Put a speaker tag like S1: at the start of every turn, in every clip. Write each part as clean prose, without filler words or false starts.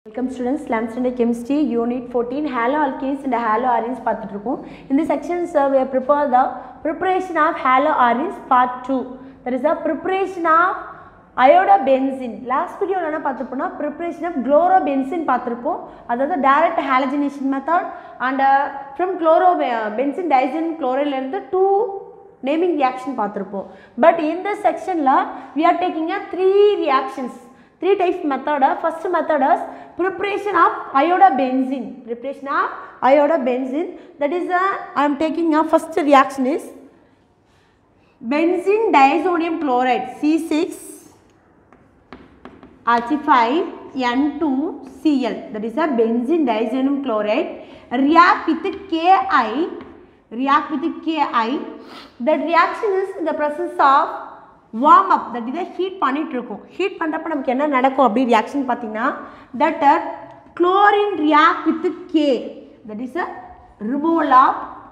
S1: Welcome students, 11th standard chemistry unit 14 haloalkanes and haloarenes பார்த்துட்டுருக்கோம். In this section we have prepared the preparation of haloarenes part 2. That is the preparation of iodobenzene. Last video என்ன பார்த்துப்போம்னா preparation of chlorobenzene பார்த்துருப்போம். அதாவது direct halogenation method and from chlorobenzene diazine chloride ல இருந்து 2 naming reaction பார்த்துருப்போம். But in this section we are taking a 3 reactions. Three types method. First method is preparation of iodobenzene. Preparation of iodobenzene. That is I am taking a first reaction is benzene diazonium chloride C6H5N2Cl. That is a benzene diazonium chloride react with Ki. React with Ki. That reaction is in the presence of warm up, that is heat பண்ணிட்டு இருக்கும். Heat பண்றப்ப நமக்கு என்ன நடக்கும் அப்படி reaction பாத்தீங்கன்னா that chlorine react with K, that is a removal of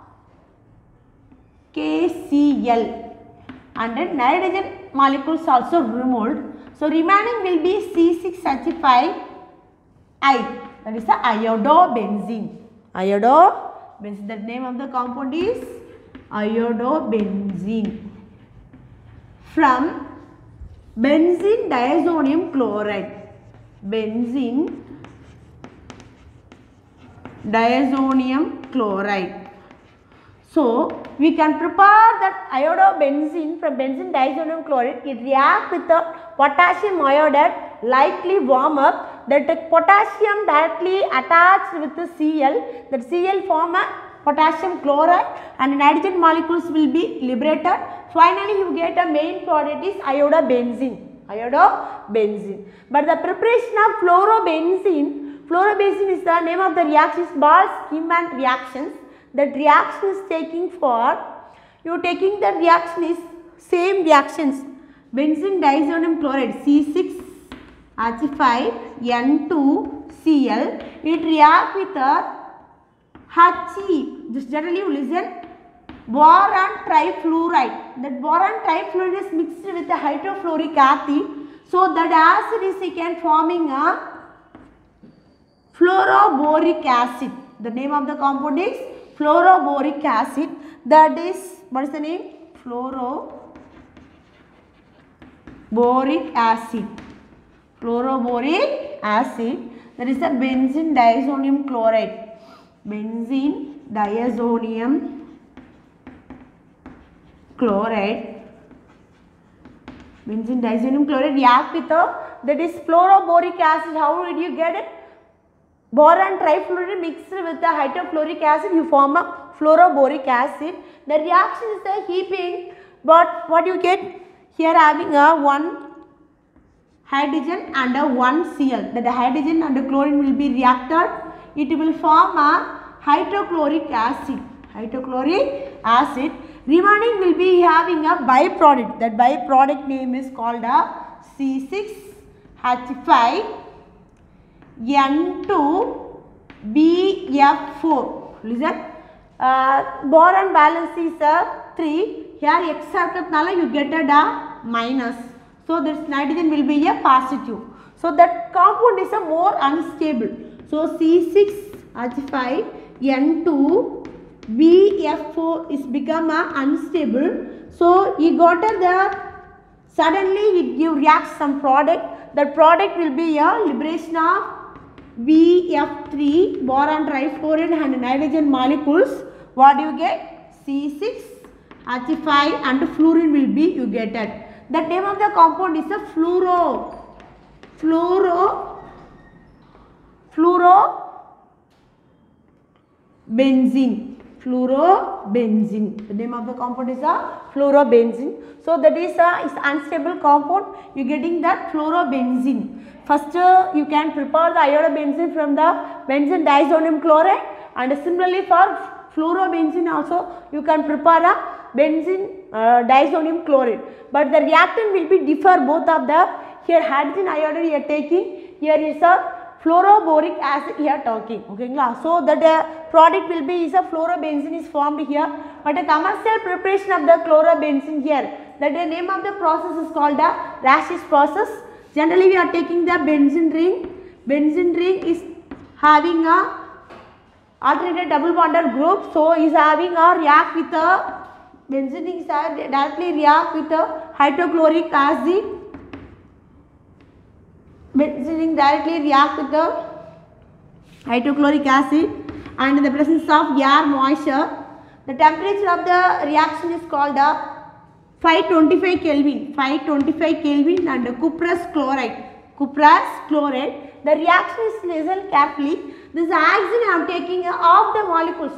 S1: KCl, and then nitrogen molecules also removed. So remaining will be C6H5I, that is the iodobenzene. Iodobenzene, the name of the compound is iodobenzene. From benzene diazonium chloride. Benzene diazonium chloride. So we can prepare that iodobenzene from benzene diazonium chloride. It reacts with the potassium iodide, lightly warm up. That potassium directly attached with the Cl. That Cl form a potassium chloride and nitrogen molecules will be liberated. Finally you get a main product is iodobenzene. But the preparation of fluorobenzene is the name of the reaction is Bols-Kiemann reactions. That reaction is taking the reaction is same reactions. Benzene diazonium chloride C6H5N2Cl. It reacts with He. Just generally you listen. Boron trifluoride. That boron trifluoride is mixed with the hydrofluoric acid. So that acid is again forming a fluoroboric acid. The name of the compound is fluoroboric acid. That is, what is the name? Fluoroboric acid. Fluoroboric acid. That is the benzene diazonium chloride. Benzene diazonium chloride. Benzene diazonium chloride react with that is fluoroboric acid. How did you get it? Boron trifluoride mixed with the hydrofluoric acid, you form a fluoroboric acid. The reaction is the heaping, but what you get here having a one hydrogen and a one Cl. That the hydrogen and the chlorine will be reacted. It will form a hydrochloric acid. Remaining will be having a byproduct. That byproduct name is called a C6H5N2BF4. Listen, boron valence is 3. Here X circle you get a minus. So this nitrogen will be a positive. So that compound is a more unstable. So C6H5N2BF4 is become unstable. So you got suddenly it reacts some product. That product will be a liberation of BF3, boron trifluoride and nitrogen molecules. What do you get? C6H5 and fluorine will be you get it. The name of the compound is a fluorobenzene. The name of the compound is a fluorobenzene. So that is unstable compound. You getting that fluorobenzene. First you can prepare the iodobenzene from the benzene diazonium chloride, and similarly for fluorobenzene also you can prepare a benzene diazonium chloride. But the reactant will be differ both of the. Here hydrogen iodide you are taking. Here is a fluoroboric acid here talking. Okay, so that product will be is a fluorobenzene is formed here. But a commercial preparation of the chlorobenzene here. That the name of the process is called the Rasch's process. Generally we are taking the benzene ring benzene ring is having a alternated double bonded group, so is having a react with a benzene ring is directly react with a hydrochloric acid. Benzene ring directly react with the hydrochloric acid, and in the presence of air moisture, the temperature of the reaction is called 525 Kelvin. 525 Kelvin and cuprous chloride. Cuprous chloride. The reaction is listened carefully. This oxygen I am taking half the molecules.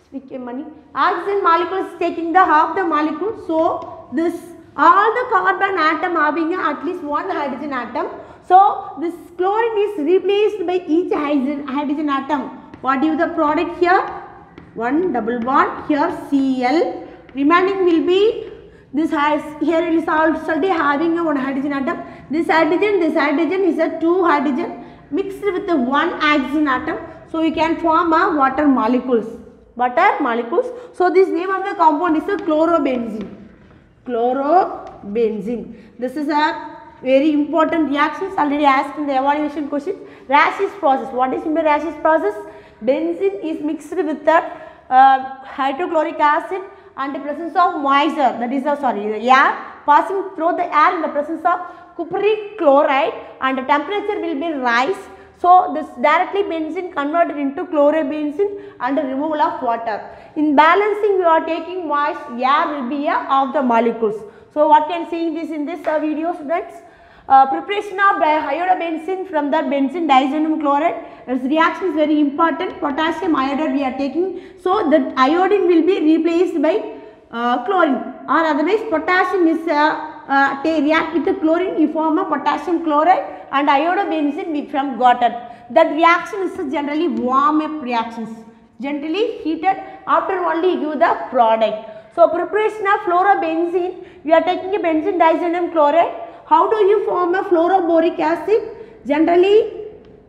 S1: Oxygen molecule is taking the half the molecule. So this all the carbon atom having at least one hydrogen atom. So this chlorine is replaced by each hydrogen atom. What is the product here? One double bond, here Cl. Remaining will be this has here it is already having a one hydrogen atom. This hydrogen is a two hydrogen mixed with the one oxygen atom. So you can form a water molecules. Water molecules. So this name of the compound is a chlorobenzene. Chlorobenzene. This is a very important reactions already asked in the evaluation question. Rasch's process. What is the Rasch's process? Benzene is mixed with the hydrochloric acid and the presence of moisture, that is the air passing through the air in the presence of cupric chloride, and the temperature will be rise. So this directly benzene converted into chlorobenzene and the removal of water. In balancing we are taking moist air will be of the molecules. So what can see this in this video, students? Preparation of iodobenzene from the benzene diazonium chloride. This reaction is very important. Potassium iodide we are taking, so the iodine will be replaced by chlorine, or otherwise potassium is react with the chlorine, you form a potassium chloride and iodobenzene we from gotten. That reaction is generally warm up reactions, generally heated, after only you give the product. So preparation of fluorobenzene, we are taking a benzene diazonium chloride. How do you form a fluoroboric acid? Generally,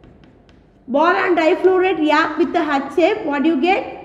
S1: boron difluoride react with the H shape. What do you get?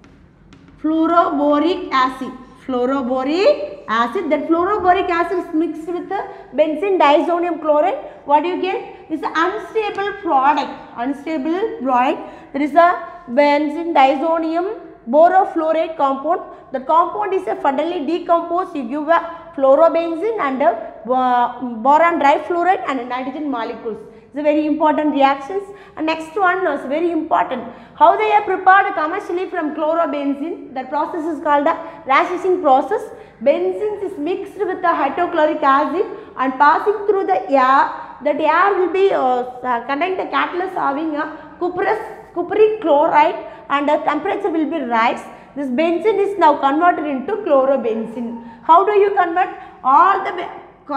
S1: Fluoroboric acid. Fluoroboric acid. That fluoroboric acid is mixed with the benzene diazonium chloride. What do you get? It's an unstable product. Unstable product. There is a benzene diazonium borofluoride compound. The compound is a furtherly decomposed. You give a fluorobenzene and boron difluoride and nitrogen molecules. It's a very important reactions. And next one is very important. How they are prepared commercially from chlorobenzene. That process is called the Rasching process. Benzene is mixed with the hydrochloric acid and passing through the air. That air will be contain the catalyst having a cupric chloride, and the temperature will be rise. This benzene is now converted into chlorobenzene. How do you convert? All the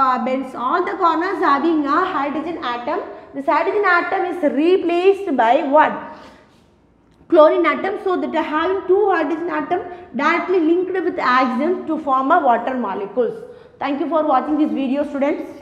S1: corners having a hydrogen atom. This hydrogen atom is replaced by what? Chlorine atom. So that having two hydrogen atom directly linked with oxygen to form a water molecules. Thank you for watching this video, students.